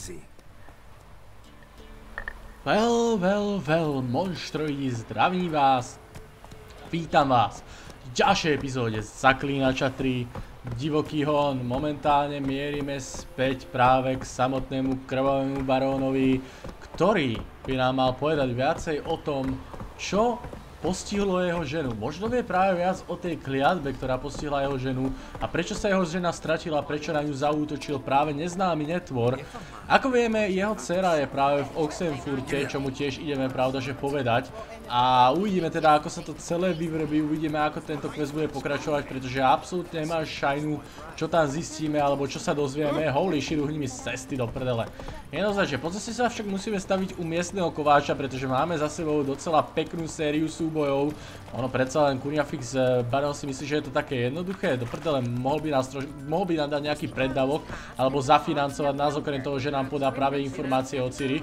Monštroidi, zdravím vás. Vítam vás v ďalšej epizóde z Zaklínača 3. Divoký hon. Momentálne mierime späť práve k samotnému krvavému barónovi, ktorý by nám mal povedať viacej o tom, čo postihlo jeho ženu. Možno vie práve viac o tej kliatbe, ktorá postihla jeho ženu a prečo sa jeho žena stratila, prečo na ňu zaútočil práve neznámy netvor. Ako vieme, jeho dcera je práve v Oxenfurte, čo mu tiež ideme pravdaže povedať. A uvidíme teda, ako sa to celé vyvrbí, uvidíme, ako tento quest bude pokračovať, pretože absolútne nemá šajnu, čo tam zistíme, alebo čo sa dozvieme. Holy shit, uhni mi z cesty do prdele. Jednoznačne, po ceste sa však musíme staviť u miestneho kováča, pretože máme za sebou docela peknú sériu súbojov. Ono predsa len Curiafix Baron si myslí, že je to také jednoduché. Do prdele, mohol by nám dať nejaký preddavok, alebo zafinancovať nás, okrem toho, že nám podá práve informácie o Ciri.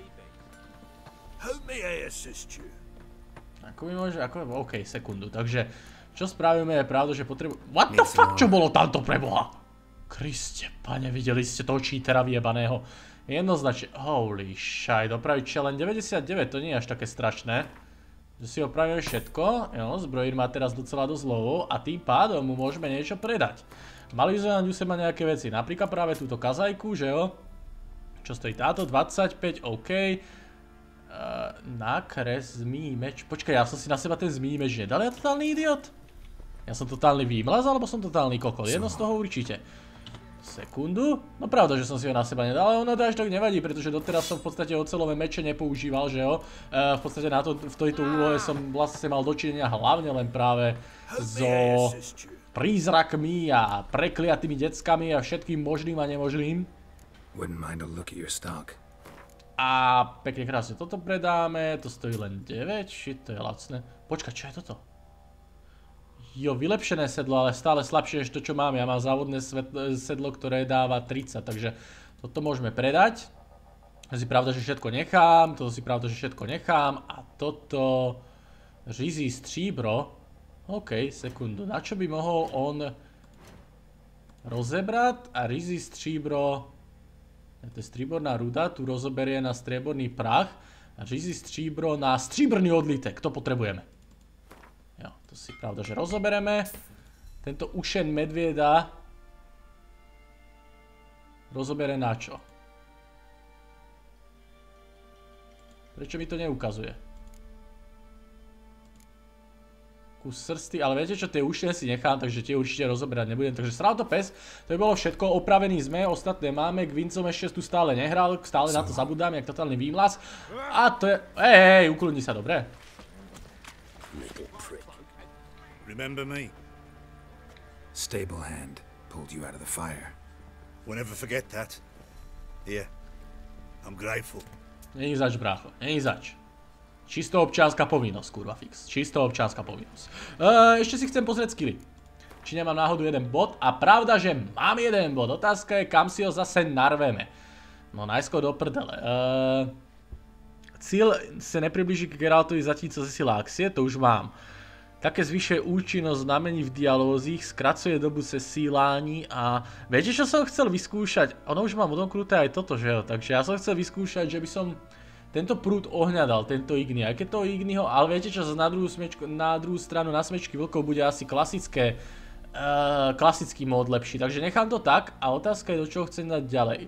Ako by môže, OK, sekundu. Takže, čo spravíme je pravda, že potrebujem... What the fuck, čo bolo tamto preboha? Kriste, pane, videli ste toho cheatera vyjebaného. Jednoznačne, holy shit, opraviť len 99, to nie je až také strašné. Že si opravíme všetko, jo, zbrojír má teraz docela dosť lovov a tým pádom mu môžeme niečo predať. Mali sme na ňu seba nejaké veci, napríklad práve túto kazajku, že jo? Čo stojí táto? 25, OK. Nákres, zmijí meč. Počkaj, ja som si na seba ten zmijí meč nedal, ja totálny idiot? Ja som totálny výmlaz, alebo som totálny kokol? Jedno z toho určite. Sekundu. No pravda, že som si ho na seba nedal, ale ono to až tak nevadí, pretože doteraz som v podstate oceľové meče nepoužíval, že jo? V podstate v tejto úlohe som vlastne mal dočinenia hlavne len práve so prízrakmi a prekliatými deckami a všetkým možným a nemožným. A pekne krásne toto predáme, to stojí len 9, shit, to je lacné. Počkaj, čo je toto? Jo, vylepšené sedlo, ale stále slabšie než to, čo mám. Ja mám závodné sedlo, ktoré dáva 30, takže toto môžeme predať. To si pravda, že všetko nechám, toto si pravda, že všetko nechám a toto rizí stříbro. OK, sekundu, na čo by mohol on rozebrať a rizí stříbro, to je strieborná ruda, tu rozoberie na strieborný prach a rizí stříbro na stříbrný odlitek, to potrebujeme. Jo, to si pravda, že rozobereme. Tento ušen medvieda rozobere na čo? Prečo mi to neukazuje? Kus srsty, ale viete čo, tie ušne si nechám, takže tie určite rozoberať nebudem. Takže Srauto pes, to by bolo všetko, opravený sme, ostatné máme, Gvincom ešte tu stále nehral, stále na to zabudám, jak totálny výmlaz. A to je, hej, ukludni sa, dobre? Remember me? Stable hand pulled you out of the fire. We'll never forget that. Here, I'm grateful. Není zač, brácho, není zač. Čisto občianska povinnosť, kurva fix. Čisto občianska povinnosť. Ešte si chcem pozrieť skilly. Či nemám náhodu jeden bod. A pravda, že mám jeden bod. Otázka je, kam si ho zase narveme. No najskôr do prdele. Cíl se nepriblíží k Geraltovi zatímco zesílá akcie, to už mám. Také zvyšuje účinnosť znamení v dialózích, skracuje dobu sesílání a... Viete, čo som chcel vyskúšať? Ono už mám odomknuté aj toto, že jo? Takže ja som chcel vyskúšať, že by som tento prúd ohňa dal, tento Igni. Aj keď toho Igniho, ale viete čo, na druhú stranu na smečky vlkov bude asi klasický mód lepší. Takže nechám to tak a otázka je, do čoho chcem dať ďalej.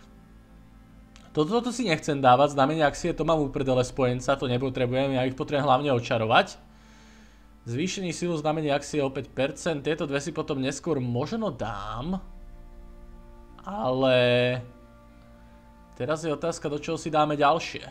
Toto si nechcem dávať, znamenie akcie, to mám uprdele spojenca, to nepotrebujem, ja ich potrebujem hlavne očarovať. Zvýšení silu znamení akcie o 5%, tieto dve si potom neskôr možno dám. Ale... Teraz je otázka, do čoho si dáme ďalšie.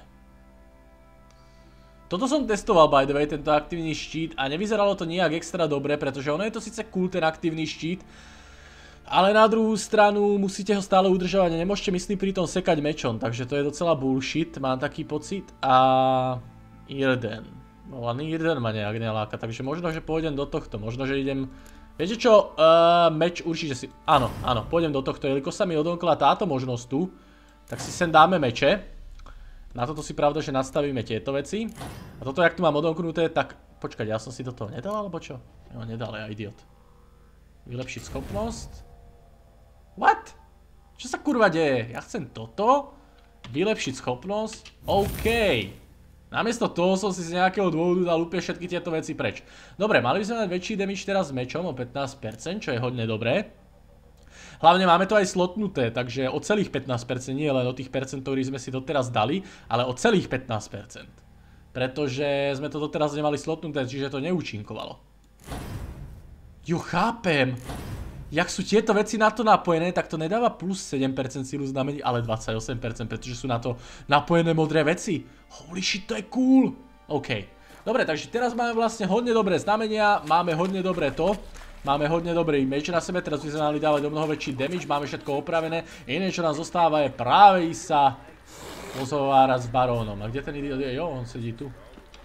Toto som testoval by the way, tento aktívny štít a nevyzeralo to nijak extra dobre, pretože ono je to síce cool ten aktívny štít, ale na druhú stranu musíte ho stále udržovať a nemôžete myslím pri tom sekať mečom, takže to je docela bullshit, mám taký pocit. A... Irden. No ani Irden ma nejak neláka, takže možno, že pôjdem do tohto, možno, že idem... Viete čo, meč určite si... Áno, pôjdem do tohto, jelikož sa mi odomkla táto možnosť tu, tak si sem dáme meče. Na toto si pravda, že nastavíme tieto veci. A toto, jak tu mám odomknuté, tak... Počkať, ja som si do toho nedal, alebo čo? Jo, nedal, ja idiot. Vylepšiť schopnosť. What? Čo sa kurva deje? Ja chcem toto. Vylepšiť schopnosť. OK. Namiesto toho som si z nejakého dôvodu dal úplne všetky tieto veci preč. Dobre, mali by sme mať väčší damage teraz s mečom o 15%, čo je hodne dobré. Hlavne máme to aj slotnuté, takže o celých 15%, nie len o tých percent, ktorých sme si doteraz dali, ale o celých 15%. Pretože sme to doteraz nemali slotnuté, čiže to neúčinkovalo. Jo, chápem. Jak sú tieto veci na to napojené, tak to nedáva plus 7% silu znamení, ale 28%, pretože sú na to napojené modré veci. Holy shit, to je cool. OK. Dobre, takže teraz máme vlastne hodne dobré znamenia, máme hodne dobré to. Máme hodne dobrý meč na sebe, teraz by sme mali dávať o mnoho väčší damage, máme všetko opravené. Iné, čo nám zostáva, je práve ísť sa pozhovárať s barónom. A kde ten idiot je? Jo, on sedí tu.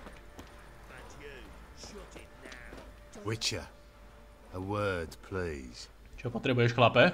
Witcher, a word, please. Čo potrebuješ, chlape?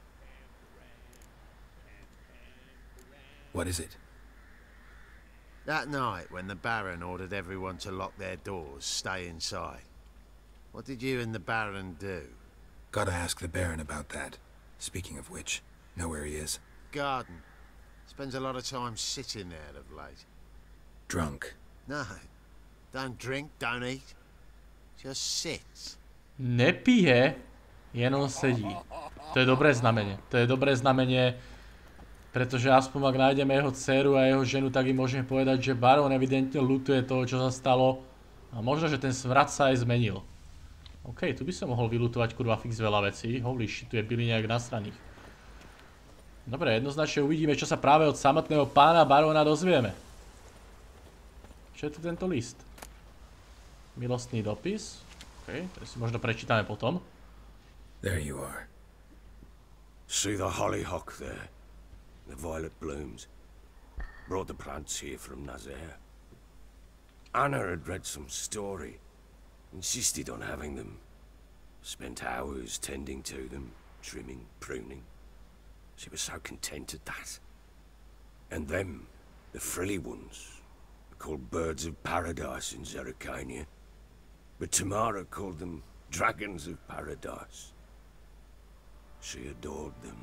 What is it? That night when the Baron ordered everyone to lock their doors, stay inside. What did you and the Baron do? Gotta ask the Baron about that. Speaking of which, know where he is? Garden. Spends a lot of time sitting there of late. Drunk. No. Don't drink, don't eat. Just sits. Nepije, jenom sedí. To je dobré znamenie. To je dobré znamenie, pretože aspoň ak nájdeme jeho dceru a jeho ženu, tak im môžeme povedať, že barón evidentne ľutuje toho, čo sa stalo. A možno, že ten smrad sa aj zmenil. OK, tu by som mohol vylutovať kurva fix veľa vecí. Holy shit, tu je byli nejak nasraných. Dobre, jednoznačne uvidíme, čo sa práve od samotného pána baróna dozvieme. Čo je tu tento list? Milostný dopis. OK, to si možno prečítame potom. There you are. See the hollyhock there? The violet blooms. Brought the plants here from Nazaire. Anna had read some story. Insisted on having them. Spent hours tending to them, trimming, pruning. She was so content at that. And them, the frilly ones, called birds of paradise in Zerrikania. But Tamara called them dragons of paradise. She adored them.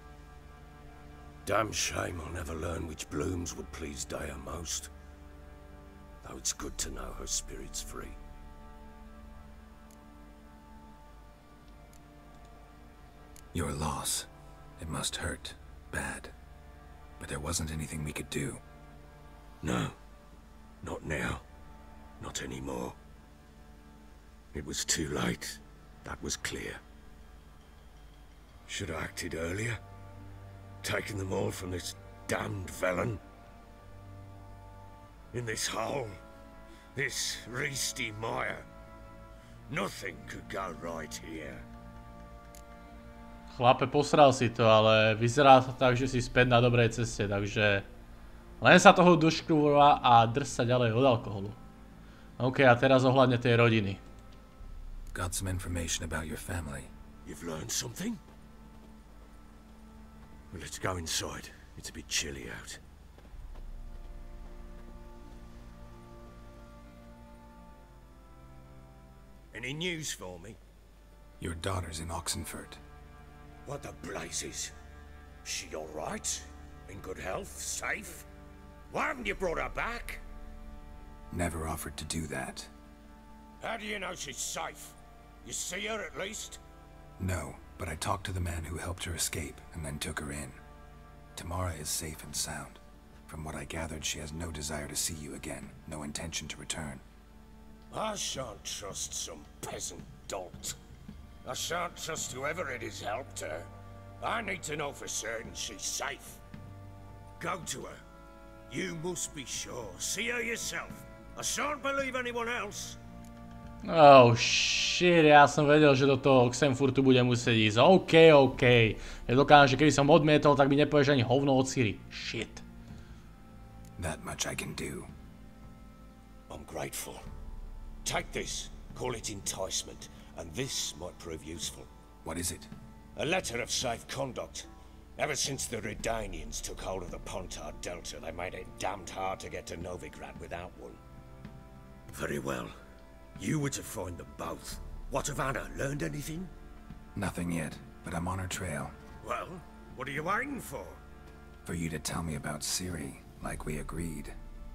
Damn shame I'll never learn which blooms would please Dea most. Though it's good to know her spirit's free. Your loss. It must hurt. Bad. But there wasn't anything we could do. No. Not now. Not anymore. It was too late. That was clear. Should have acted earlier. Taken them all from this damned felon. In this hole. This Reesty mire. Nothing could go right here. Chlape, posral si to, ale vyzerá to tak, že si späť na dobrej ceste, takže len sa toho doškrúva a drž sa ďalej od alkoholu. OK, a teraz ohľadne tej rodiny. Got some information about your family. You've learned something? Well, let's go inside. It's a bit chilly out. Any news for me? Your daughter's in Oxenfurt. What the blazes? She all right? In good health? Safe? Why haven't you brought her back? Never offered to do that. How do you know she's safe? You see her at least? No, but I talked to the man who helped her escape and then took her in. Tamara is safe and sound. From what I gathered, she has no desire to see you again, no intention to return. I shan't trust some peasant dolt. I shan't trust whoever it is helped her. I need to know for certain she's safe. Go to her. You must be sure. See her yourself. I shan't believe anyone else. Oh shit, ja som vedel, že do toho Oxenfurtu budem musieť ísť. OK. Ja dokážem, že keby som odmietol, tak by nepovieš ani hovno od Ciri. Shit. That much I can do. I'm grateful. Take this. Call it enticement. And this might prove useful. What is it? A letter of safe conduct. Ever since the Redanians took hold of the Pontard Delta, they made it damned hard to get to Novigrad without one. Very well. You were to find them both. What of Anna? Learned anything? Nothing yet, but I'm on her trail. Well, What are you waiting for? For you to tell me about Ciri, like we agreed.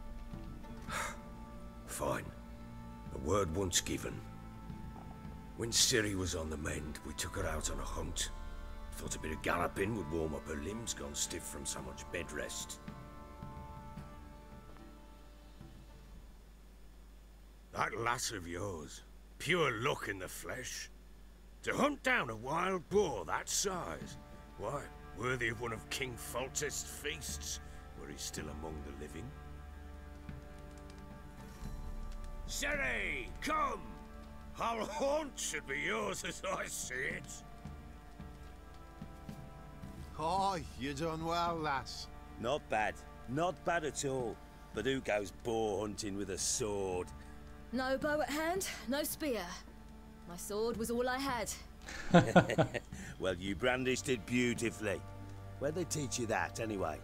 Fine. A word once given. When Ciri was on the mend, we took her out on a hunt. Thought a bit of galloping would warm up her limbs gone stiff from so much bed rest. That lass of yours, pure luck in the flesh. To hunt down a wild boar that size, why, worthy of one of King Foltest's feasts, were he still among the living. Ciri, come! Our haunt should be yours as I see it. Oh, you done well, lass. Not bad. Not bad at all. But who goes boar hunting with a sword? No bow at hand, no spear. My sword was all I had. Well, you brandished it beautifully. Where'd they teach you that, anyway?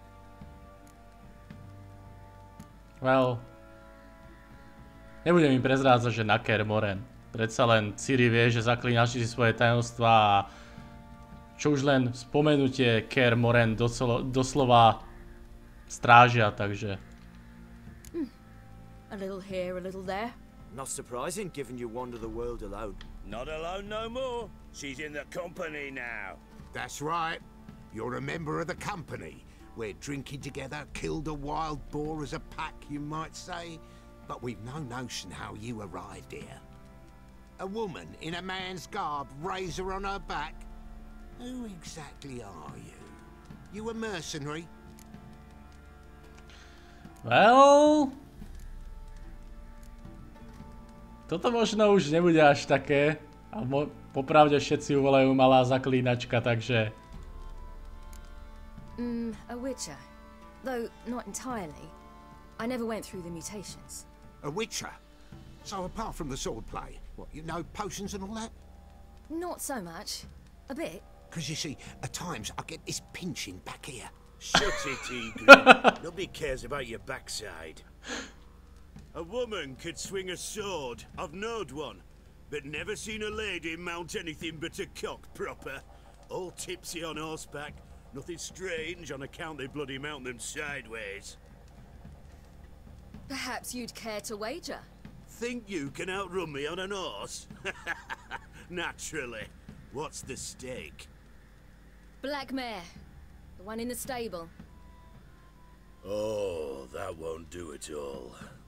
Well... Nebudem im prezrádzať, že na Kaer Morhen. Predsa len Ciri vie, že zaklínači si svoje tajomstvá a čo už len spomenutie Kaer Morhen doslova strážia, takže... A little here, a little there. Not surprising, given you wander the world alone. Not alone no more. She's in the company now. That's right. You're a member of the company. We're drinking together, killed a wild boar as a pack, you might say. But we've no notion how you arrived here. A woman in a man's garb, razor on her back. Who exactly are you? You a mercenary? Well... Toto možno už nebude až také. A popravde všetci ju volajú malá zaklínačka, takže... A witcher. Though not entirely. I never went through the mutations. A witcher? So apart from the swordplay, what, you know potions and all that? Not so much. A bit. Because you see, at times I get this pinching back here. Shut it, Egret. Nobody cares about your backside. A woman could swing a sword. I've knowed one. But never seen a lady mount anything but a cock proper. All tipsy on horseback. Nothing strange on account they bloody mount them sideways. Perhaps you'd care to wager? Think you can outrun me on an horse? Naturally. What's the stake? Black mare. The one in the stable. Oh, that won't do at all.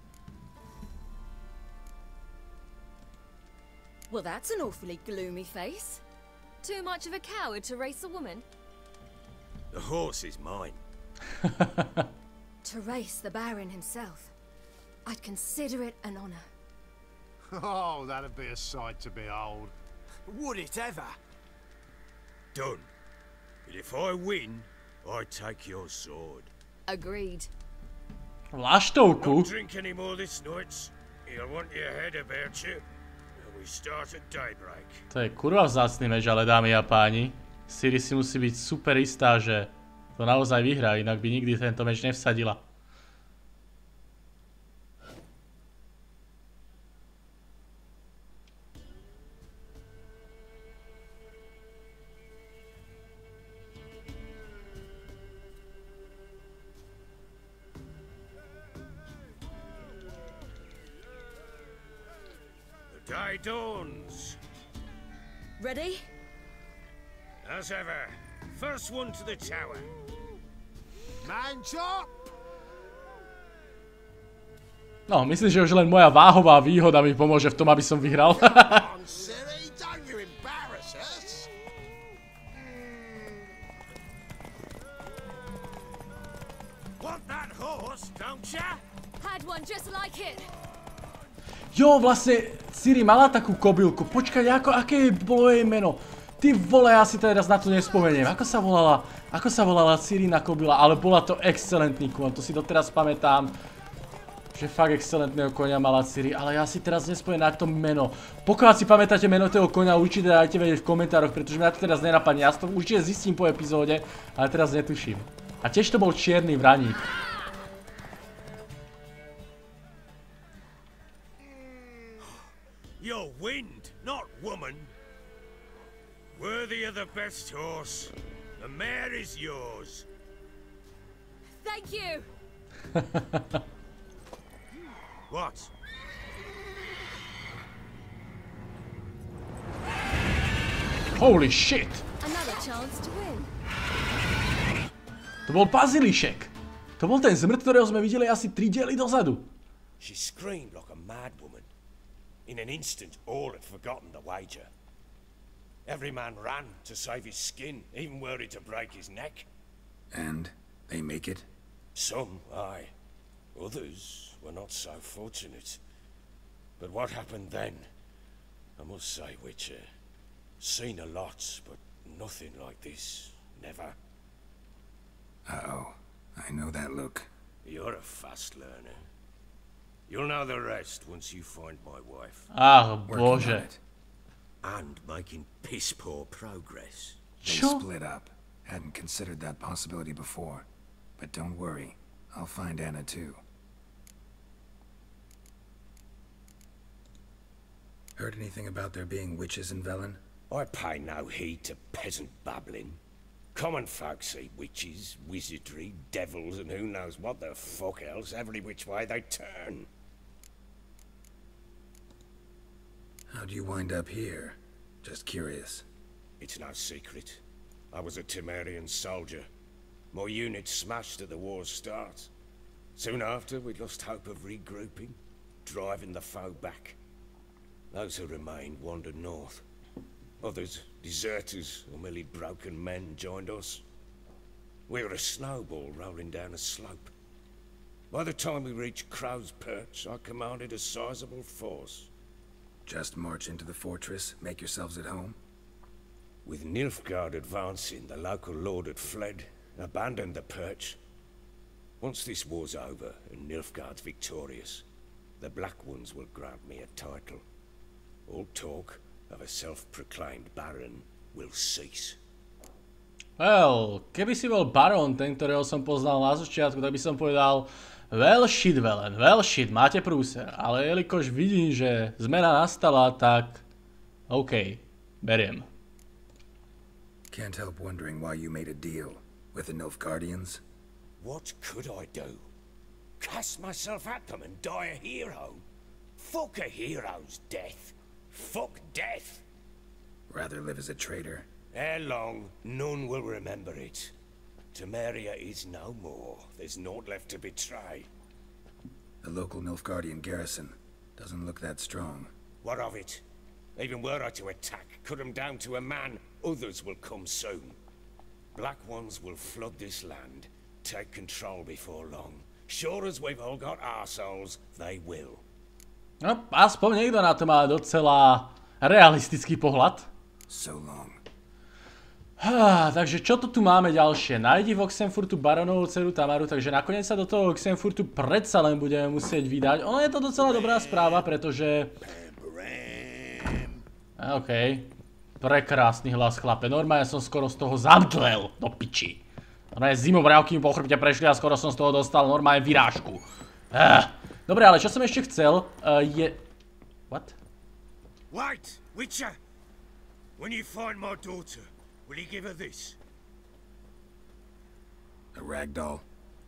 Well, that's an awfully gloomy face. Too much of a coward to race a woman? The horse is mine. To race the Baron himself. I'd consider it an honor. Oh, that'd be a sight to behold. Would it ever? Done. But if I win, I take your sword. Agreed. Vlaštovku? Don't drink any more this night. You'll want your head about you. And we start at daybreak. To je kurva vzácny meč, ale dámy a páni. Ciri si musí byť super istá, že to naozaj vyhrá, inak by nikdy tento meč nevsadila. The day dawns. Ready? As ever. First one to the tower. Man chop! No, myslím, že už len moja váhová výhoda mi pomôže v tom, aby som vyhral. On, Ciri, don't you embarrass us? Want that horse, don't ya? Had one just like it. Jo, vlastne Ciri mala takú kobylku. Počkaj, aké bolo jej meno? Ty vole, ja si teraz na to nespomeniem. Ako sa volala Cirina kobyla, ale bola to excelentný kôň, to si doteraz pamätám. Že fakt excelentného koňa mala Ciri, ale ja si teraz nespomeniem na to meno. Pokiaľ si pamätáte meno toho koňa, určite dajte vedieť v komentároch, pretože mňa to teraz nenapadne. Ja to určite zistím po epizóde, ale teraz netuším. A tiež to bol čierny vraník. You're wind, not woman. Worthy of the best horse. The mare is yours. Thank you! What? Holy shit! Another chance to win. To bol Bazilišek. To bol ten zmrt, ktorého sme videli asi 3 diely dozadu. She screamed like a mad woman. In an instant, all had forgotten the wager. Every man ran to save his skin, even were he to break his neck. And they make it? Some, aye. Others were not so fortunate. But what happened then? I must say, Witcher, seen a lot, but nothing like this. Never. Uh-oh. I know that look. You're a fast learner. You'll know the rest once you find my wife. Ach, Working on bože. it. And making piss-poor progress. They Čo? split up. Hadn't considered that possibility before. But don't worry. I'll find Anna too. Heard anything about there being witches in Velen? I pay no heed to peasant babbling. Common folk see witches, wizardry, devils, and who knows what the fuck else every which way they turn. How'd you wind up here? Just curious. It's no secret. I was a Temerian soldier. My unit smashed at the war's start. Soon after, we lost hope of regrouping, driving the foe back. Those who remained wandered north. Others, deserters or merely broken men, joined us. We were a snowball rolling down a slope. By the time we reached Crow's Perch, I commanded a sizable force. Just march into the fortress, make yourselves at home? With Nilfgaard advancing, the local lord had fled, abandoned the Perch. Once this war's over and Nilfgaard's victorious, the Black Ones will grant me a title. All talk of a self-proclaimed baron will cease. Well, keby si bol barón, ten, ktorého som poznal na začiatku, tak by som povedal well shit, Velen, well shit, máte prúser. Ale jelikož vidím, že zmena nastala, tak OK, beriem. Can't help wondering why you made a deal with the Nilfgaardians. What could I do? Cast myself at them and die a hero? Fuck a hero's death. Fuck death. Rather live as a traitor. Ere long, none will remember it. Temeria is no more. There's naught left to betray. The local Nilfgaardian garrison doesn't look that strong. What of it? Even were I to attack, cut them down to a man, others will come soon. Black Ones will flood this land, take control before long. Sure as we've all got arseholes, they will. No, aspoň niekto na to má docela realistický pohľad. So long. Takže čo to tu máme ďalšie? Nájdi v Oxenfurtu baronovú dceru Tamaru, takže nakoniec sa do toho Oxenfurtu predsa len budeme musieť vydať. Ono je to docela dobrá správa, pretože... OK. Prekrásny hlas, chlape. Normálne som skoro z toho zamdlel do piči. Normálne zimomriavky mi po chrbte prešli a skoro som z toho dostal normálne vyrážku. Dobre, ale čo som ešte chcel, je... What? Wait, Witcher! When you find my daughter, will you give her this? A ragdoll.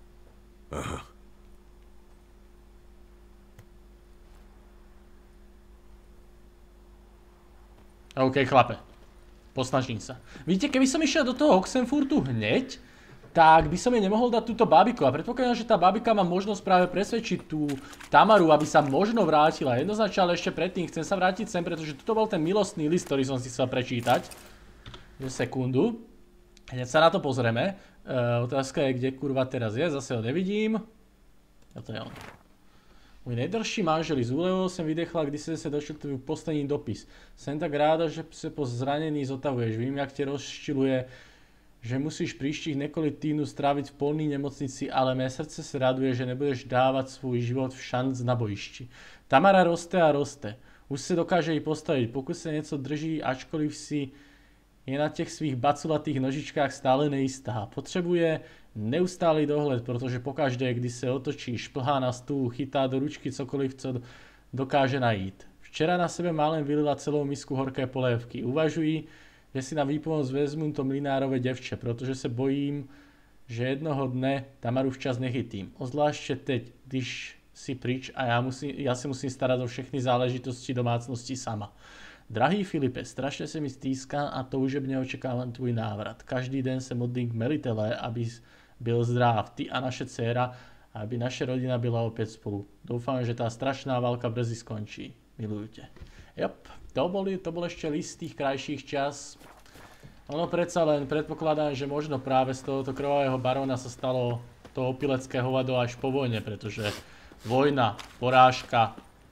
OK, chlape. Posnažím sa. Vidíte, keby som išiel do toho Oxenfurtu hneď, tak by som jej nemohol dať túto babiku. A predpokladám, že tá babika má možnosť práve presvedčiť tú Tamaru, aby sa možno vrátila. Jednoznačne, ale ešte predtým chcem sa vrátiť sem, pretože toto bol ten milostný list, ktorý som si chcel prečítať. Sekundu. Hneď sa na to pozrieme. Otázka je, kde kurva teraz je. Zase ho nevidím. A to je on. Můj nejdelší manžel z úlevu jsem vydechla, když se došel tvůj poslední dopis. Jsem tak ráda, že se po zranění zotavuješ. Vím, jak tě rozčiluje, že musíš příštích několik týdnů strávit v polní nemocnici, ale mé srdce se raduje, že nebudeš dávat svůj život v šanc na bojišti. Tamara roste a roste. Už se dokáže jí postavit, pokud se něco drží, ačkoliv si je na těch svých baculatých nožičkách stále nejistá. Potřebuje neustálý dohled, protože pokaždé, když se otočí, šplhá na stůl, chytá do ručky cokoliv, co dokáže najít. Včera na sebe málem vylila celou misku horké polévky. Uvažuji, že si na výpomoc vezmu to mlynárové devče, protože se bojím, že jednoho dne Tamaru včas nechytím. Ozvláště teď, když si pryč a já si musím starat o všechny záležitosti domácnosti sama. Drahý Filipe, strašně se mi stýská a toužebně očekávám tvůj návrat. Každý den se modlím k Melitele, aby byl zdrav, ty a naše dcéra, aby naše rodina byla opět spolu. Doufám, že tá strašná válka brzy skončí. Miluju tě. Jop, to bol ešte list z tých krajších čas. Ono predsa len predpokladám, že možno práve z tohoto krvavého baróna sa stalo to opilecké hovado až po vojne, pretože vojna, porážka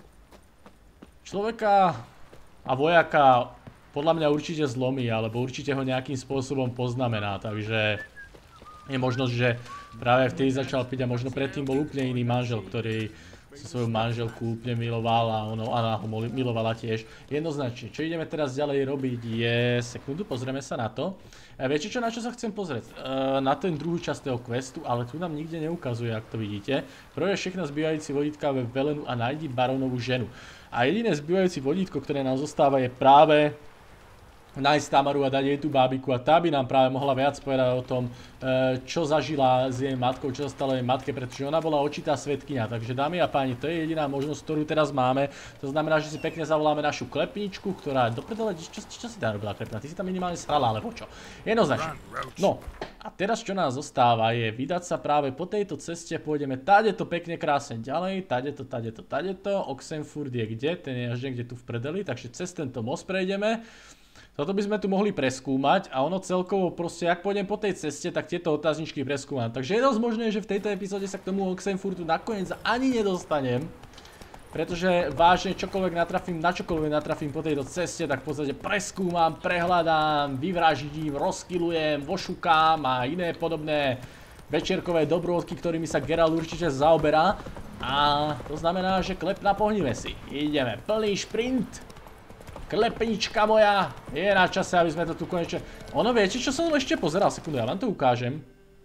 človeka a vojaka podľa mňa určite zlomí, alebo určite ho nejakým spôsobom poznamená, takže je možnosť, že práve vtedy začal piť a možno predtým bol úplne iný manžel, ktorý svoju manželku úplne miloval a ona ho milovala tiež. Jednoznačne, čo ideme teraz ďalej robiť je... Sekundu, pozrieme sa na to. Viete čo, na čo sa chcem pozrieť? Na ten druhú časť toho questu, ale tu nám nikde neukazuje, ak to vidíte. Prvé všechno zbývajúci vodítka ve Velenu a nájdi barónovú ženu. A jediné zbývajúci vodítko, ktoré nám zostáva, je práve nájsť Tamaru a dať jej tú bábiku a tá by nám práve mohla viac povedať o tom, čo zažila s jej matkou, čo sa stalo jej matke, pretože ona bola očitá svedkyňa. Takže dámy a páni, to je jediná možnosť, ktorú teraz máme. To znamená, že si pekne zavoláme našu klepničku, ktorá do prdele, čo si tam robila klepna? Ty si tam minimálne srala, alebo čo? Jednoznačne. No, a teraz čo nás zostáva je vydať sa práve po tejto ceste, pôjdeme tadeto pekne krásne ďalej, tadeto. Oxenfurt je kde? Ten je až niekde tu v prdeli, takže cez tento most prejdeme. Toto by sme tu mohli preskúmať a ono celkovo proste, ak pôjdem po tej ceste, tak tieto otázničky preskúmam. Takže je dosť možné, že v tejto epizóde sa k tomu Oxenfurtu nakoniec ani nedostanem. Pretože vážne na čokoľvek natrafím po tejto ceste, tak v podstate preskúmam, prehľadám, vyvraždím, rozkylujem, vošukám a iné podobné večierkové dobrodky, ktorými sa Geralt určite zaoberá. A to znamená, že klepna pohníme si. Ideme, plný šprint. Klepnička moja, je na čase, aby sme to tu konečne... Ono, viete, čo som ešte pozeral? Sekundu, ja vám to ukážem.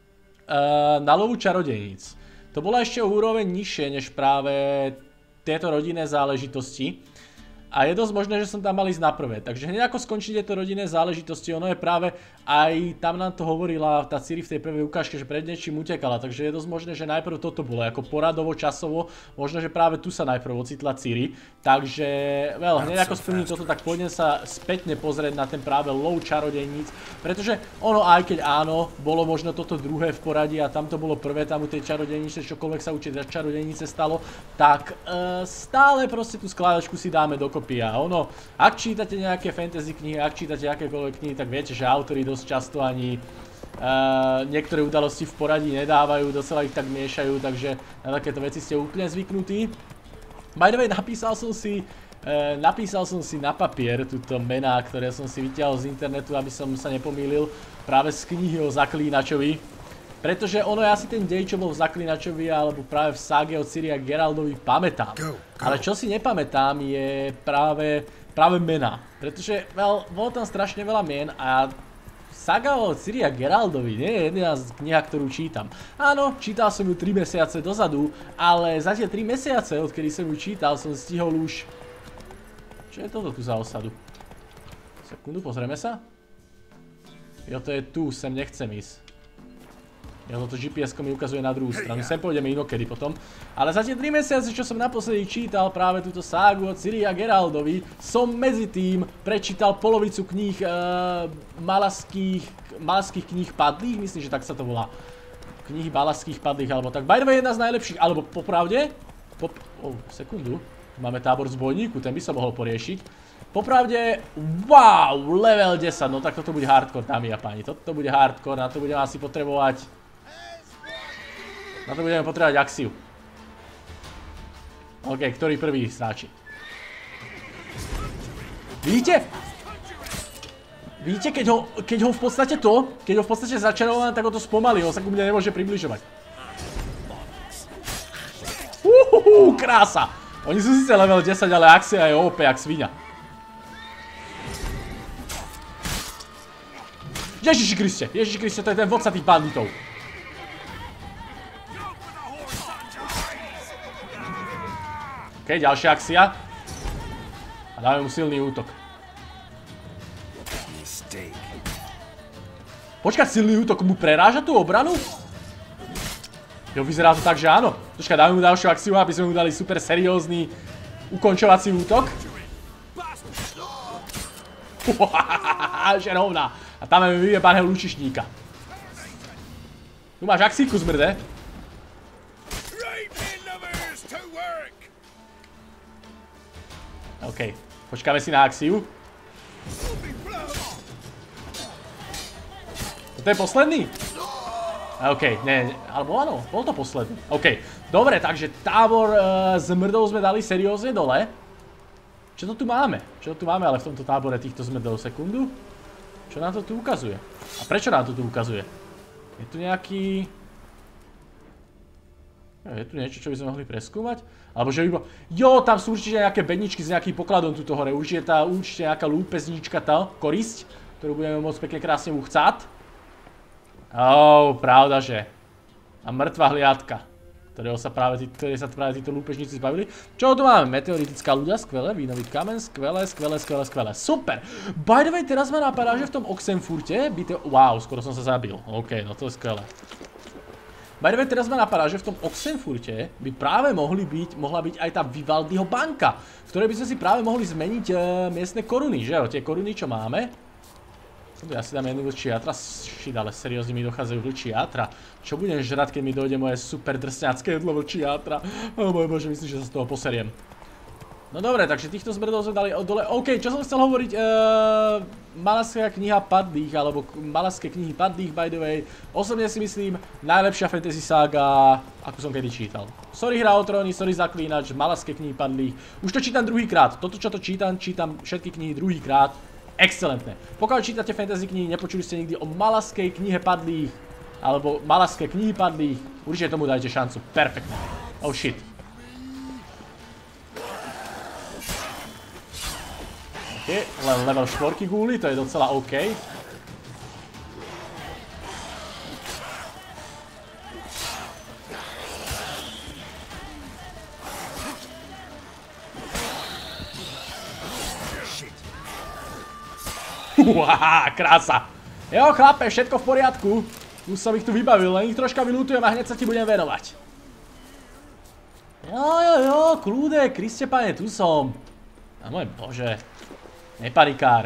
Na lovu čarodejníc. To bola ešte úroveň nižšie, než práve tieto rodinné záležitosti. A je dosť možné, že som tam mal ísť na prvé. Takže hneď ako skončí tieto rodinné záležitosti, ono je práve, aj tam nám to hovorila tá Ciri v tej prvej ukážke, že pred niečím utekala. Takže je dosť možné, že najprv toto bolo, ako poradovo, časovo, možno, že práve tu sa najprv ocitla Ciri. Takže, hneď ako splním toto, tak pôjdem sa spätne pozrieť na ten práve lov čarodejníc. Pretože ono, aj keď áno, bolo možno toto druhé v poradí a tam to bolo prvé, tam u tej čarodejnice, čokoľvek sa učiť čarodejnice stalo, tak stále proste tú skladačku si dáme dokopy. A ono, ak čítate nejaké fantasy knihy, ak čítate akékoľvek knihy, tak viete, že autori dosť často ani niektoré udalosti v poradí nedávajú, docela ich tak miešajú, takže na takéto veci ste úplne zvyknutí. By the way, napísal som si na papier túto mená, ktoré som si vytiahol z internetu, aby som sa nepomýlil práve z knihy o Zaklínačovi. Pretože ono, ja si ten dej, čo bol v Zaklínačovi alebo práve v ságe o Ciri a Geraldovi pamätám. Ale čo si nepamätám je práve mená. Pretože bolo tam strašne veľa mien a saga o Ciri a Geraldovi nie je jedna z kniha, ktorú čítam. Áno, čítal som ju 3 mesiace dozadu, ale za tie 3 mesiace, odkedy som ju čítal, som stihol už... Čo je toto tu za osadu? Sekundu, pozrieme sa. Jo, to je tu, sem nechcem ísť. Ja toto GPS-ko mi ukazuje na druhú stranu, sem pôjdeme inokedy potom. Ale za tie 3 mesiace, čo som naposledy čítal práve túto ságu o Ciri a Geraldovi, som medzi tým prečítal polovicu kníh malaských kníh padlých, myslím, že tak sa to volá. Knihy malaských padlých, alebo tak. By the way, jedna z najlepších, alebo popravde... Sekundu. Máme tábor zbojníku, ten by som mohol poriešiť. Popravde, wow, level 10, no tak toto bude hardcore, dámy a páni. Toto bude hardcore, na to budeme asi potrebovať... Na to budeme potrebovať akciu. OK, ktorý prvý snáči? Vidíte? Vidíte, keď ho v podstate začarovám, tak ho to spomalí, on sa ku mne nemôže približovať. Krása! Oni sú síce level 10, ale akcia je OP jak sviňa. Ježiši Kriste, to je ten vodca tých banditov. OK, ďalšia akcia. A dáme mu silný útok. mistake. Počkať, silný útok mu preráža tú obranu? Jo, vyzerá to tak, že áno. Počkaj, dáme mu ďalšiu akciu, aby sme mu dali super seriózny ukončovací útok. Žerovná. A tam máme vyjebaného lučišníka. Tu máš akcíku, zmrde. OK, počkáme si na akciu. Toto je posledný? OK, nie, alebo áno, bol to posledný. OK, dobre, takže tábor zmrdov sme dali seriózne dole. Čo to tu máme? Čo tu máme ale v tomto tábore týchto zmrdov? Sekundu. Čo nám to tu ukazuje? A prečo nám to tu ukazuje? Je tu nejaký... Je tu niečo, čo by sme mohli preskúmať? Alebo že by bolo... Jo, tam sú určite nejaké bedničky s nejakým pokladom tuto hore. Určite nejaká lúpeznička tá, korisť, ktorú budeme môcť pekne krásne uchcať. Pravda, že. A mŕtva hliadka, ktorej sa práve títo lúpežníci zbavili. Čo tu máme? Meteoritická ľudia, skvelé, vínový kamen, skvelé. Super! By the way, teraz ma napadá, že v tom Oxenfurte by to... Wow, skoro som sa zabil. OK, no to je skvelé. By the way, teraz ma napadá, že v tom Oxenfurte by práve mohla byť aj tá Vivaldiho banka, v ktorej by sme si práve mohli zmeniť miestne koruny, že jo? Tie koruny, čo máme. Ja si dám jednu vlčí játra, shit, ale seriózne mi dochádzajú vlčí játra. Čo budem žrať, keď mi dojde moje super drsňacké jedlo vlčí játra? Môj bože, myslím, že sa z toho poseriem. No dobre, takže týchto zmrdov sme dali dole. OK, čo som chcel hovoriť, Malaská kniha padlých, alebo Malaské knihy padlých, by the way. Osobne si myslím, najlepšia fantasy saga, ako som kedy čítal. Sorry Hra o tróny, sorry Zaklínač, Malaské knihy padlých. Už to čítam druhýkrát. Toto, čo to čítam všetky knihy druhýkrát. Excelentné. Pokiaľ čítate fantasy knihy, nepočuli ste nikdy o Malaskej knihe padlých, alebo Malaské knihy padlých, určite tomu dajte šancu. Perfektné. Oh shit. OK, len level 4 gúly, to je docela OK. Uhaha, krása. Jo, chlape, všetko v poriadku. Už som ich tu vybavil, len ich troška vylútujem a hneď sa ti budem venovať. Jo, kľude, Kriste pane, tu som. A môj bože. Nepanikár.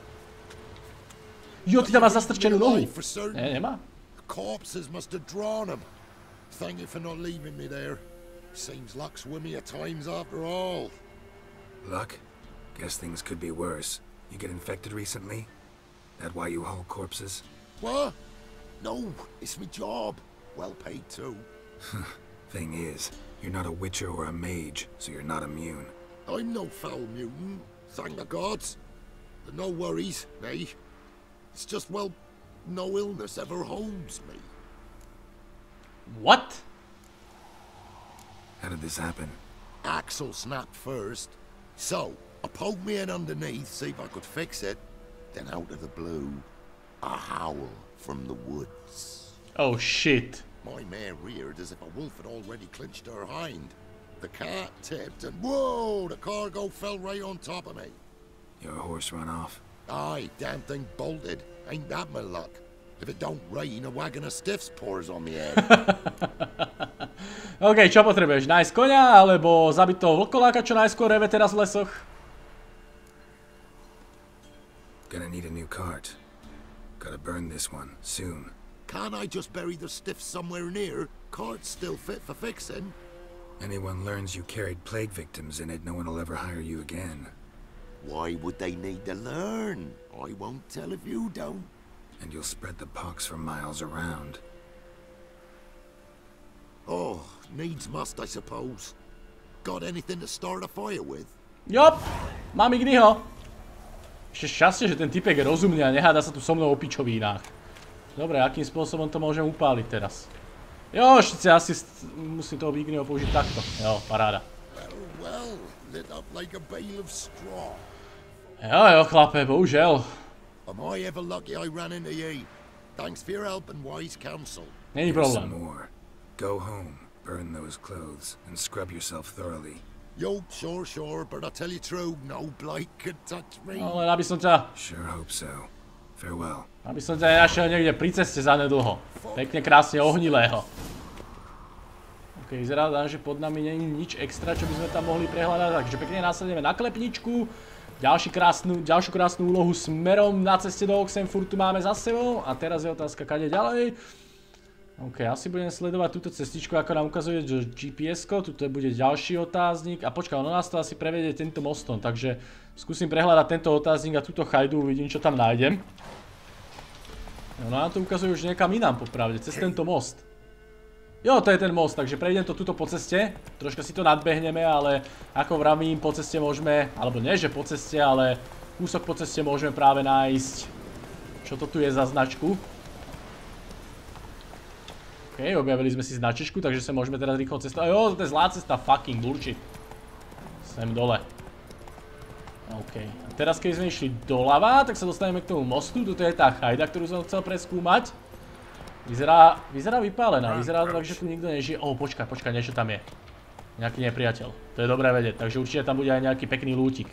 Jo, ty tam máš zastrčenú nohu. Ne, nemá? Corpses must have drawn him. Thank you for not leaving me there. Seems luck's with me at times after all. Luck? Guess things could be worse. You get infected recently? That why you haul corpses? What? No, it's my job. Well paid too. Thing is, you're not a witcher or a mage, so you're not immune. I'm no foul mutant, thank the gods. But no worries, me. It's just, well, no illness ever holds me. What? How did this happen? Axel snapped first. So, I poked me in underneath, see if I could fix it. Then out of the blue, a howl from the woods. Oh shit. My mare reared as if a wolf had already clinched her hind. The cart tipped and whoa, the cargo fell right on top of me. Your horse run off? Aye, damn thing bolted. Ain't that my luck? If it don't rain, a wagon of stiffs pours on me head. OK, čo potrebuješ? Nájsť koňa, alebo zabiť toho vlkoláka, čo najskôr reve teraz v lesoch? Gonna need a new cart. Gotta burn this one, soon. Can't I just bury the stiffs somewhere near? Cart's still fit for fixing. Anyone learns you carried plague victims in it, no one will ever hire you again. Why would they need to learn? I won't tell if you don't. And you'll spread the pox for miles around. Oh, needs must, I suppose. Got anything to start a fire with? Jop, mám Igniho. Ešte šťastie, že ten typek je rozumný a neháda sa tu so mnou o pičovínách. Dobre, akým spôsobom to môžem upáliť teraz? Jo, ešte asi musím toho Igniho použiť takto. Jo, paráda. Well, lit up like a bale of straw. Jo, chlape, bohužel. Am I ever lucky I ran into ye? Thanks for your help and wise counsel. Není problém. Go home, burn those clothes, and scrub yourself thoroughly. Yo, sure, but I tell you true, no blight could touch me. No, len aby som ťa... Sure hope so. Farewell. Aby som ťa nenašiel niekde pri ceste zanedlho. Pekne krásne ohnilého. Ok, vyzerá, že pod nami nie je nič extra, čo by sme tam mohli prehľadať, takže pekne následujeme na klepničku. Ďalšiu krásnu úlohu smerom na ceste do Oxenfurtu máme za sebou. A teraz je otázka, kade ďalej. Ok, asi budem sledovať túto cestičku, ako nám ukazuje GPS-ko. Tuto bude ďalší otáznik. A počkaj, ono nás to asi prevedie týmto mostom, takže skúsim prehľadať tento otáznik a túto chajdu, uvidím, čo tam nájdem. No nám to ukazuje už niekam inám popravde, cez tento most. Jo, to je ten most, takže prejdem to tuto po ceste. Troška si to nadbehneme, ale ako vravím, po ceste môžeme, alebo nie, že po ceste, ale kúsok po ceste môžeme práve nájsť, čo to tu je za značku. Ok, objavili sme si značečku, takže sa môžeme teraz rýchlo cestovať. Jo, to je zlá cesta, fucking bullshit. Sem dole. OK, a teraz keď sme išli doľava, tak sa dostaneme k tomu mostu, tuto je tá chajda, ktorú som chcel preskúmať. Vyzerá vypálená, vyzerá to tak, že tu nikto nežije. Počkaj, niečo tam je. Nejaký nepriateľ, to je dobré vedieť, takže určite tam bude aj nejaký pekný lútik.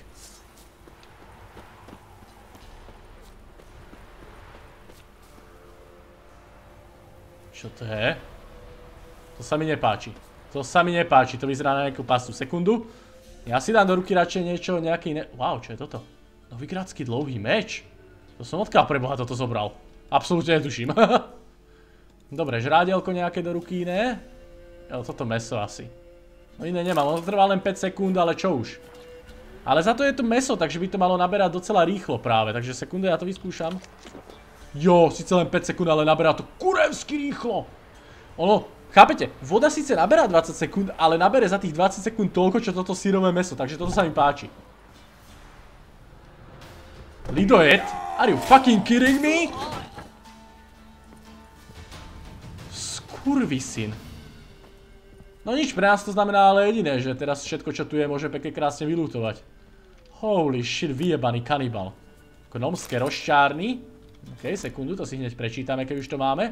Čo to je? To sa mi nepáči, to vyzerá na nejakú pastu. Sekundu. Ja si dám do ruky radšej niečo, nejaký iné... Wow, čo je toto? Novigradský dlouhý meč? To som odkiaľ preboha toto zobral? Absolútne netuším. Dobre, žrádielko nejaké do ruky iné? Jo, toto meso asi. No iné nemám, ono trvá len 5 sekúnd, ale čo už. Ale za to je to meso, takže by to malo naberať docela rýchlo práve, takže sekundu, ja to vyskúšam. Jo, síce len 5 sekúnd, ale naberá to kurevsky rýchlo. Ono... Chápete? Voda síce naberá 20 sekúnd, ale nabere za tých 20 sekúnd toľko, čo toto sírové mäso, takže toto sa mi páči. Lidojet? Are you fucking kidding me? Skurvisyn. No nič, pre nás to znamená ale jediné, že teraz všetko, čo tu je, môže pekne krásne vylútovať. Holy shit, vyjebaný kanibal. Gnomské rozšťárny. Ok, sekundu, to si hneď prečítame, keď už to máme.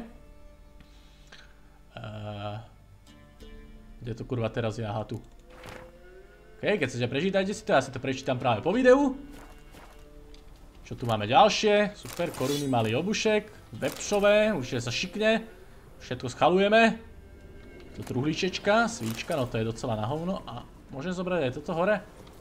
Kde to kurva teraz je? Aha, tu. Ok, keď chcete prečítajte si to, ja si to prečítam práve po videu. Čo tu máme ďalšie? Super, koruny malý obušek. Vepšové, určite sa šikne. Všetko schalujeme. Tu truhličečka, svíčka, no to je docela na hovno. A môžem zobrať aj toto hore?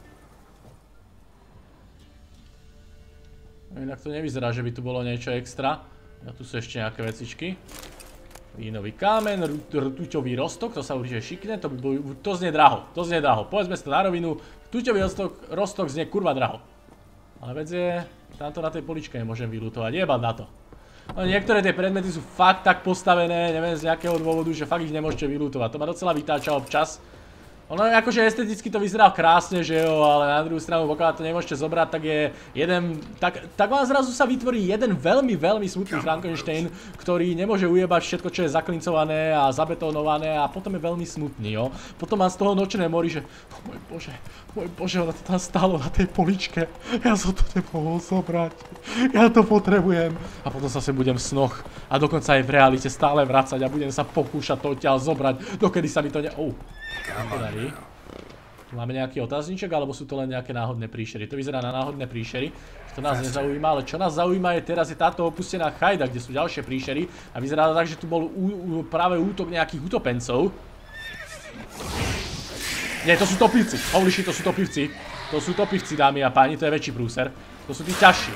Inak to nevyzerá, že by tu bolo niečo extra. A tu sú ešte nejaké vecičky. Vínový kámen, rtuťový roztok, to sa určite šikne, to znie draho, povedzme si to na rovinu, rtuťový roztok znie kurva draho. Ale vec je, tamto na tej poličke nemôžem vylútovať, jebať na to. No niektoré tie predmety sú fakt tak postavené, neviem z nejakého dôvodu, že fakt ich nemôžete vylútovať, to ma docela vytáča občas. Ono akože esteticky to vyzerá krásne, že jo, ale na druhú stranu, pokiaľ to nemôžete zobrať, tak je jeden, tak vám zrazu sa vytvorí jeden veľmi smutný Frankenstein, ktorý nemôže ujebať všetko, čo je zaklincované a zabetonované a potom je veľmi smutný, jo. Potom mám z toho nočné mori, že môj bože, ono to tam stálo na tej poličke, ja som to nemohol zobrať, ja to potrebujem. A potom sa budem v snoch a dokonca aj v realite stále vracať a budem sa pokúšať to odtiaľ zobrať, dokedy sa mi to podarí. Tu máme nejaký otázniček, alebo sú to len nejaké náhodné príšery? To vyzerá na náhodné príšery, to nás nezaujíma, ale čo nás zaujíma je teraz je táto opustená chajda, kde sú ďalšie príšery a vyzerá to tak, že tu bol práve útok nejakých utopencov. Nie, to sú topivci, holy shit, to sú topivci. To sú topivci, dámy a páni, to je väčší prúser. To sú tí ťažší.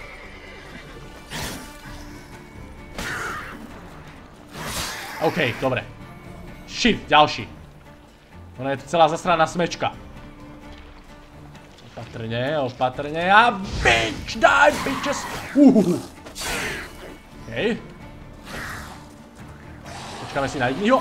OK, dobre. Shit, ďalší. Ona je tu celá zasraná smečka. Opatrne a bitch, die bitches! OK. Počkáme si na jedního.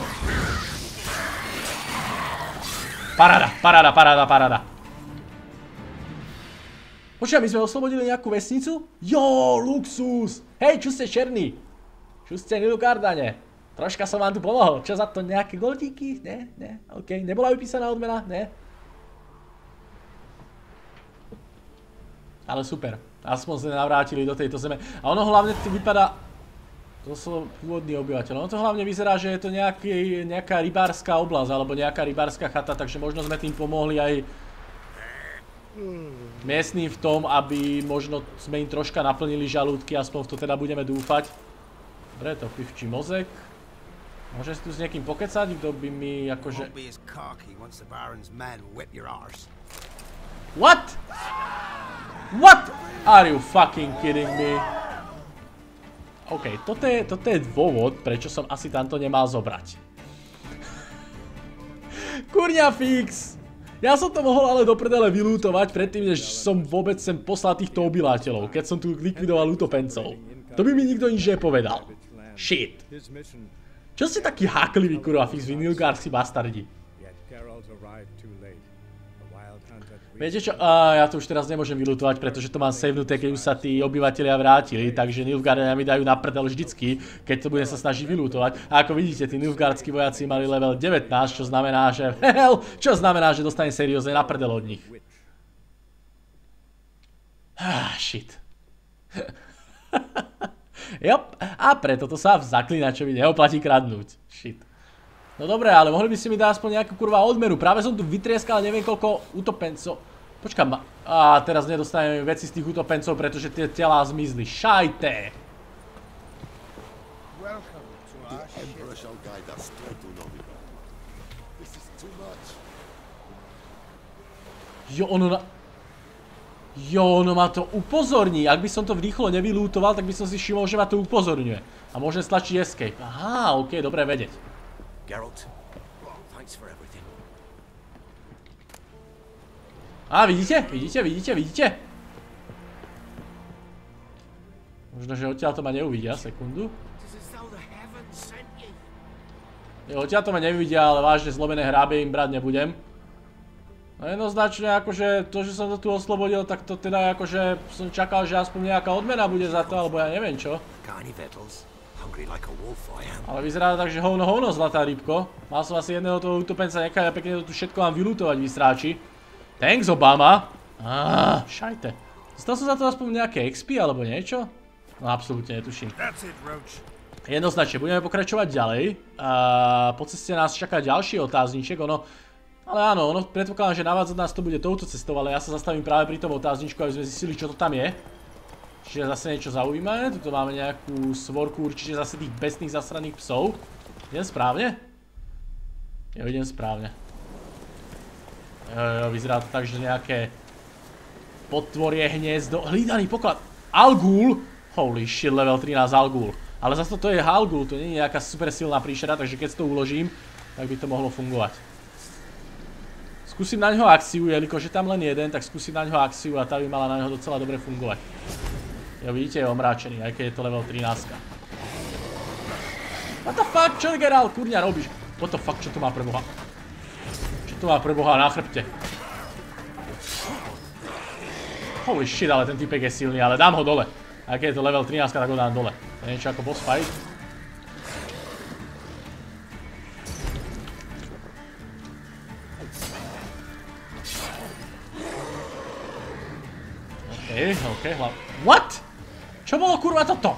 Paráda. Počkaj, my sme oslobodili nejakú vesnicu? Jo, luxus! Hej, čo ste černí? Čo ste Nilfgaardane? Troška som vám tu pomohol. Čo za to, nejaké goldíky? Ne, OK. Nebola vypísaná odmena? Ne. Ale super. Aspoň sme navrátili do tejto zeme. A ono hlavne tu vypadá... To sú pôvodní obyvateľ. Ono to hlavne vyzerá, že je to nejaká rybárska oblasť, alebo nejaká rybárska chata, takže možno sme tým pomohli aj miestnym v tom, aby možno sme im troška naplnili žalúdky, aspoň v to teda budeme dúfať. Dobre, to pivčí mozek. Môžem si tu s niekým pokecať, kto by mi akože... What? What? Are you fucking kidding me? OK, toto je dôvod, prečo som asi tamto nemal zobrať. Kurňa fix! Ja som to mohol ale do prdele vylútovať predtým, než som vôbec sem poslal týchto obyvateľov, keď som tu likvidoval útopencov. To by mi nikto nič nepovedal. Shit. Čo ste takí hákliví, kurva fix, vy nilfgaardskí bastardi? Viete čo, ja to už teraz nemôžem vylútovať, pretože to mám savenuté, keď už sa tí obyvatelia vrátili, takže Nilfgaardania mi dajú na prdel vždycky, keď to budem sa snažiť vylútovať. A ako vidíte, tí nilfgaardskí vojaci mali level 19, čo znamená, že že dostanem seriózne na prdel od nich. Shit. Jop, a preto to sa v Zaklínačovi neoplatí kradnúť. Shit. No dobré, ale mohli by si mi dať aspoň nejakú kurva odmenu. Práve som tu vytrieskal neviem koľko utopencov. Počkaj ma. Teraz nedostanem veci z tých utopencov, pretože tie telá zmizli. Šajte! Jo, ono ma to upozorní. Ak by som to rýchlo nevylútoval, tak by som si všimol, že ma to upozorňuje. A môžem stlačiť escape. Aha, ok, dobre vedieť. Geralt, thanks for everything. Vidíte? Možno, že odtiaľ to ma neuvidia, sekundu. Odtiaľ to ma nevidia, ale vážne zlomené hrábie im brať nebudem. No jednoznačne akože to, že som to tu oslobodil, tak to teda akože som čakal, že aspoň nejaká odmena bude za to, alebo ja neviem čo. Ale vyzerá tak, že hovno, zlatá rybko. Mal som asi jedného toho utopenca nechať a pekne to tu všetko mám vylútovať, vysráči. Thanks, Obama. Šajte. Dostal som za to aspoň nejaké XP alebo niečo? No absolútne netuším. Jednoznačne, budeme pokračovať ďalej. Po ceste nás čaká ďalší otázniček, ale áno, predpokladám, že navádzať nás to bude touto cestou, ale ja sa zastavím práve pri tom otázničku, aby sme zistili, čo to tam je. Čiže zase niečo zaujímavé, tuto máme nejakú svorku, určite zase tých besných zasraných psov. Idem správne? Jo, idem správne. Jo, vyzerá to tak, že nejaké potvorie hniezdo. Hlídaný poklad. Algul! Holy shit, level 13 Algul. Ale zase to je Algul, to nie je nejaká super silná príšera, takže keď si to uložím, tak by to mohlo fungovať. Skúsim na ňo akciu, jelikož je tam len jeden, tak skúsim na ňo akciu a tá by mala na ňo docela dobre fungovať. Jo, vidíte, je omráčený, aj keď je to level 13. What the fuck, čo Geralt, kurňa robíš? What the fuck, čo to má pre boha? Čo to má pre boha na chrbte? Holy shit, ale ten typek je silný, ale dám ho dole. Aj keď je to level 13, tak ho dám dole. To je niečo ako boss fight. OK, What? Čo bolo kurva toto?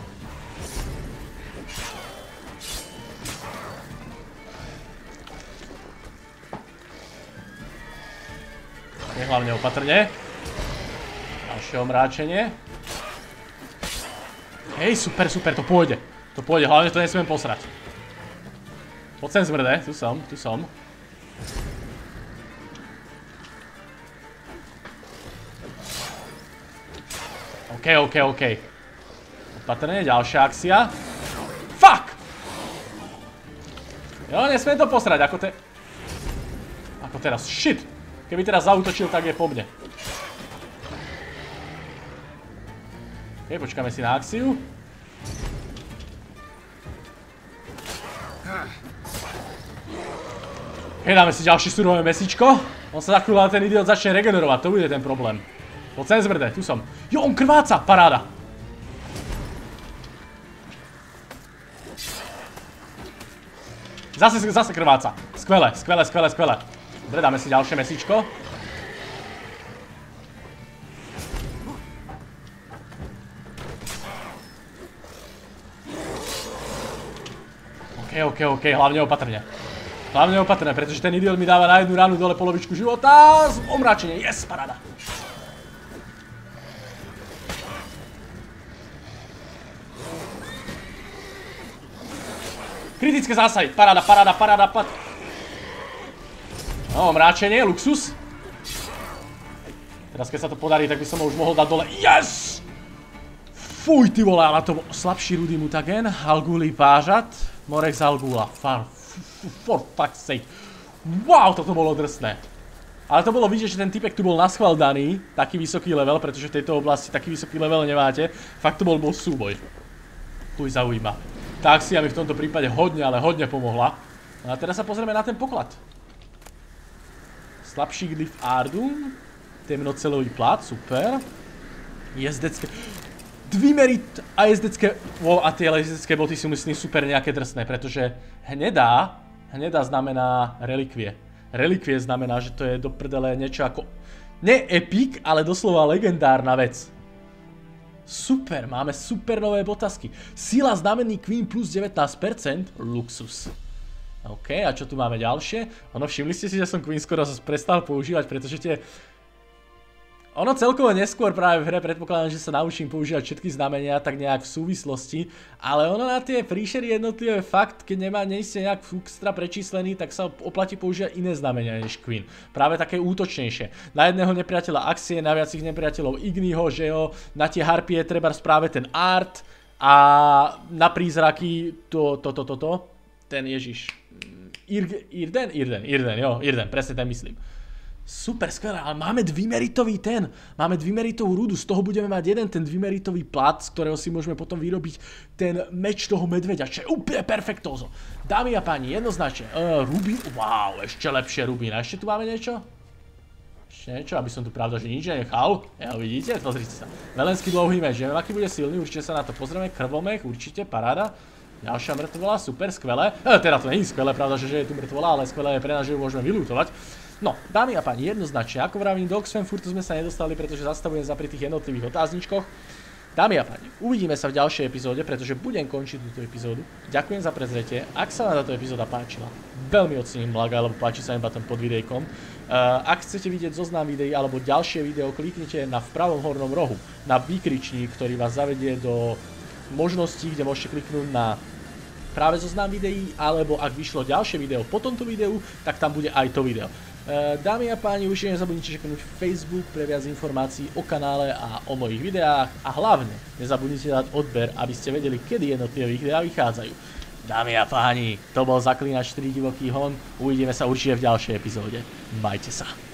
Hlavne opatrne. Ďalšie omráčenie. Hej, super, to pôjde. To pôjde, hlavne to nesmiem posrať. Poď sem zmrde, tu som. OK. Opatrne, ďalšia akcia. Fuck! Jo, nesmiem to posrať, ako teraz, shit! Keby teraz zautočil, tak je po mne. OK, počkáme si na akciu. OK, dáme si ďalšie surové mesíčko. On sa za chvíľu, ale ten idiot začne regenerovať, to bude ten problém. Poď sem zmrde, tu som. Jo, on krváca, paráda. Zase krváca. Skvelé. Dobre, dáme si ďalšie mesíčko. OK, hlavne opatrne, pretože ten idiot mi dáva na jednu ránu dole polovičku života. Omračenie, yes, paráda. Kritické zásahy. Paráda, paráda, paráda, No, mráčenie, luxus. Teraz keď sa to podarí, tak by som ho už mohol dať dole. Yes! Fuj, ty vole, ale to bol slabší rudý mutagen. Alguli pážat. Morex algula. For fuck's sake. Wow, toto bolo drsné. Ale to bolo vidieť, že ten typek tu bol naschvál daný, taký vysoký level, pretože v tejto oblasti taký vysoký level nemáte. Fakt to bol súboj. Chuj zaujíma. Tak si mi v tomto prípade hodne, ale hodne pomohla. A teraz sa pozrieme na ten poklad. Slabší glyf Ardum. Temnocelový plát, super. Jezdecké... Dvimerit a jezdecké... Wow, a tie jezdecké boty sú myslím super nejaké drsné, pretože hnedá znamená relikvie. Relikvie znamená, že to je do prdele niečo ako... Ne epic, ale doslova legendárna vec. Super, máme super nové botasky. Sila znamený Queen plus 19%, luxus. OK, a čo tu máme ďalšie? Ono, všimli ste si, že som Queen skoro prestal používať, pretože tie... Ono celkovo neskôr práve v hre predpokladám, že sa naučím používať všetky znamenia tak nejak v súvislosti, ale ono na tie príšery jednotlivé fakt, keď nie ste nejak extra prečíslený, tak sa oplatí používať iné znamenia než Queen. Práve také útočnejšie. Na jedného nepriateľa Axie, na viacich nepriateľov Igniho, Žeho, na tie harpie treba práve ten Art a na prízraky ten Ježiš. Irden, presne ten myslím. Super, skvelé, ale máme máme dvimeritovú rudu, z toho budeme mať jeden ten dvimeritový plat, z ktorého si môžeme potom vyrobiť ten meč toho medveďa, čo je úplne perfektózo. Dámy a páni, jednoznačne, rubín, wow, ešte lepšie rubín, a ešte tu máme niečo? Ešte niečo, aby som tu pravda, že nič nenechal, vidíte, pozrite sa. Velenský dlouhý meč, neviem, aký bude silný, určite sa na to pozrieme, krvomech, určite, paráda. Ďalšia mŕtvola, super, skvelé. Teda to nie je skvelé, pravda, že je tu mŕtvola, ale skvelé je pre nás, že ju môžeme vylútovať. No, dámy a páni, jednoznačne, ako vravím, do Oxenfurtu sme sa nedostali, pretože zastavujem sa pri tých jednotlivých otázničkoch. Dámy a páni, uvidíme sa v ďalšej epizóde, pretože budem končiť túto epizódu. Ďakujem za prezretie, ak sa vám táto epizóda páčila, veľmi ocením like, alebo páči sa im button pod videjkom. Ak chcete vidieť zoznam videí alebo ďalšie video, kliknite na v pravom hornom rohu, na výkričník, ktorý vás zavedie do možností, kde môžete kliknúť na práve zoznam videí, alebo ak vyšlo ďalšie video po tomto videu, tak tam bude aj to video. Dámy a páni, určite nezabudnite čeknúť Facebook pre viac informácií o kanále a o mojich videách a hlavne nezabudnite dať odber, aby ste vedeli, kedy jednotlivé videá vychádzajú. Dámy a páni, to bol Zaklínač 3 Divoký hon, uvidíme sa určite v ďalšej epizóde. Majte sa.